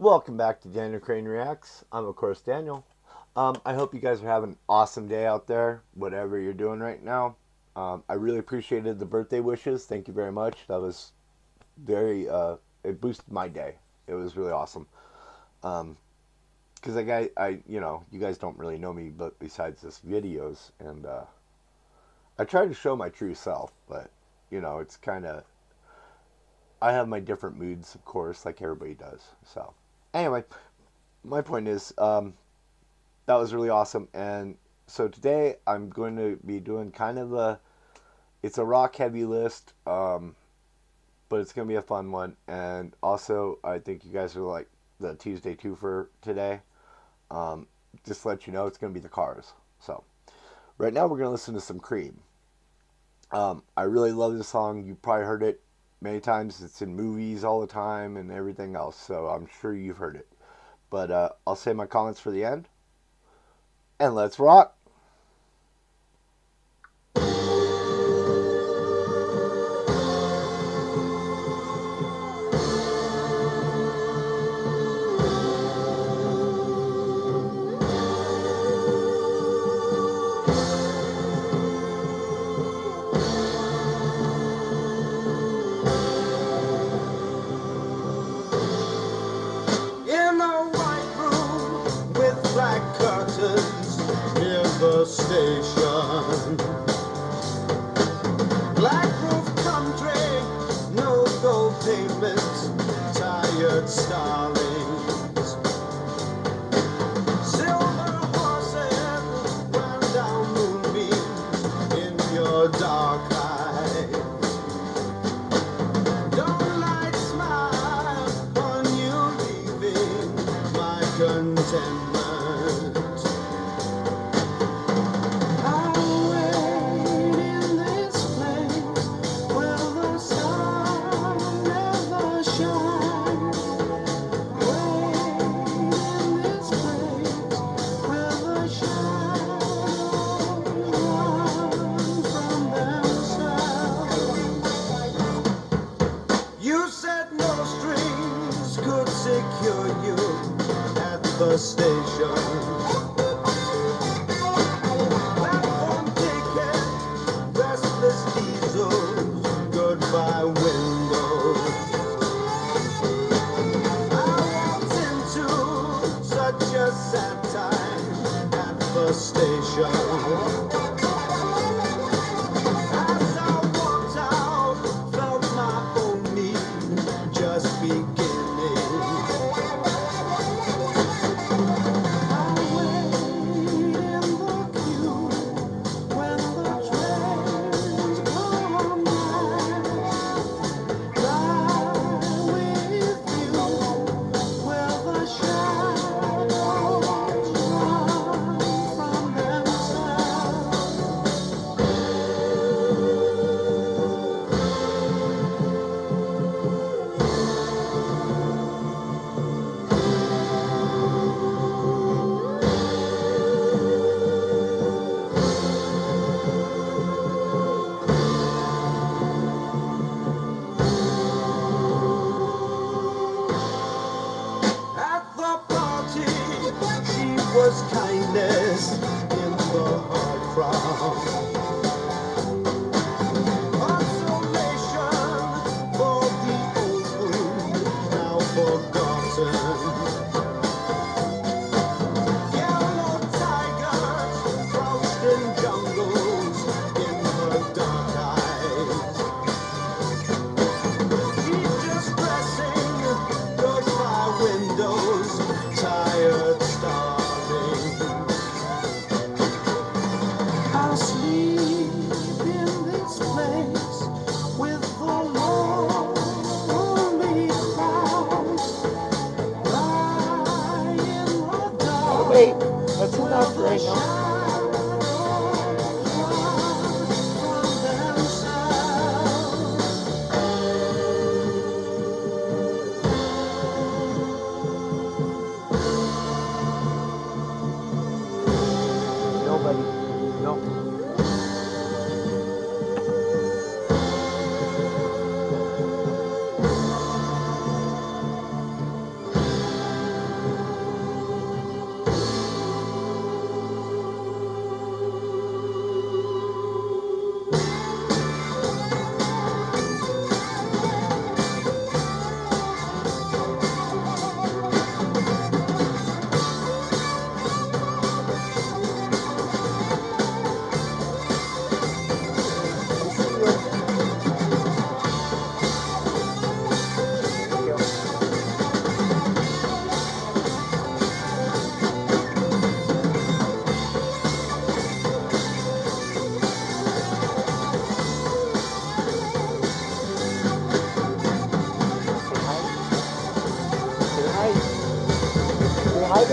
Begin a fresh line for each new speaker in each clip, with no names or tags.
Welcome back to Daniel Crane Reacts. I'm, of course, Daniel. I hope you guys are having an awesome day out there, whatever you're doing right now. I really appreciated the birthday wishes. Thank you very much. That was it boosted my day. It was really awesome. Because you guys don't really know me, but besides this videos, and I try to show my true self, but, it's kind of, I have my different moods, of course, like everybody does, so. Anyway, my point is, that was really awesome. And so today I'm going to be doing kind of it's a rock heavy list, but it's going to be a fun one. And also, I think you guys will like the Tuesday twofer today. Just to let you know, it's going to be the Cars. So right now we're going to listen to some Cream. I really love this song. You probably heard it many times. It's in movies all the time and everything else, so I'm sure you've heard it. But I'll save my comments for the end. And let's rock!
Station, black roof country, no gold pavements, tired starlings, silver horses run down moonbeams in your dark eyes. Dawnlight smile on you leaving my contentment. Secure you at the station. Platform ticket, restless diesels, goodbye windows. I walked into such a sad time at the station. As I walked out, felt my own need just beginning. Was kindness in the hard crowd. Consolation for the old wound now forgotten. Yellow tigers crouched in jungles in her dark eyes. She's just pressing goodbye windows, tired stars. I'll sleep in this place with the lonely clouds lying in the dark.
Wait, that's enough right now. Nobody. No.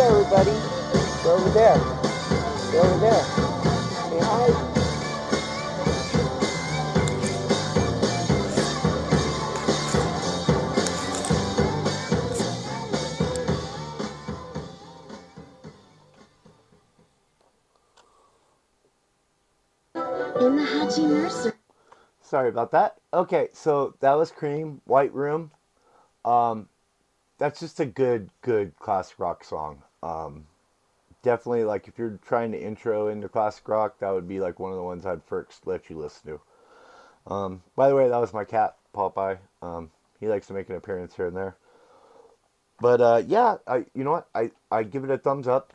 there, everybody. They're over there. They're over there. Say hi.
In the Hachi nursery.
Sorry about that. Okay, so that was Cream, White Room. That's just a good classic rock song. Definitely, like, if you're trying to intro into classic rock, that would be like one of the ones I'd first let you listen to. By the way, that was my cat, Popeye. He likes to make an appearance here and there. But yeah, you know what? I give it a thumbs up.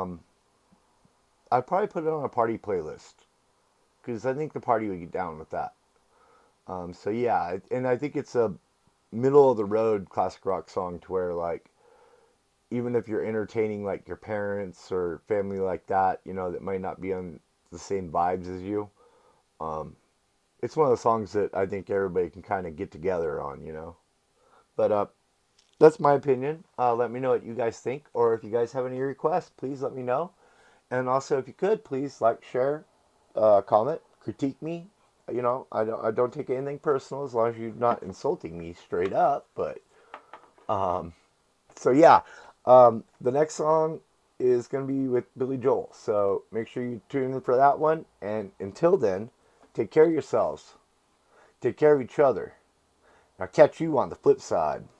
I'd probably put it on a party playlist because I think the party would get down with that. So yeah, and I think it's a middle of the road classic rock song to where, like, even if you're entertaining like your parents or family like that, you know, that might not be on the same vibes as you, it's one of the songs that I think everybody can kind of get together on, you know. But that's my opinion. Let me know what you guys think, or if you guys have any requests, please let me know. And also, if you could, please like, share, comment, critique me. You know, I don't take anything personal as long as you're not insulting me straight up. But so yeah, the next song is gonna be with Billy Joel. So make sure you tune in for that one. And until then, take care of yourselves. Take care of each other. I'll catch you on the flip side.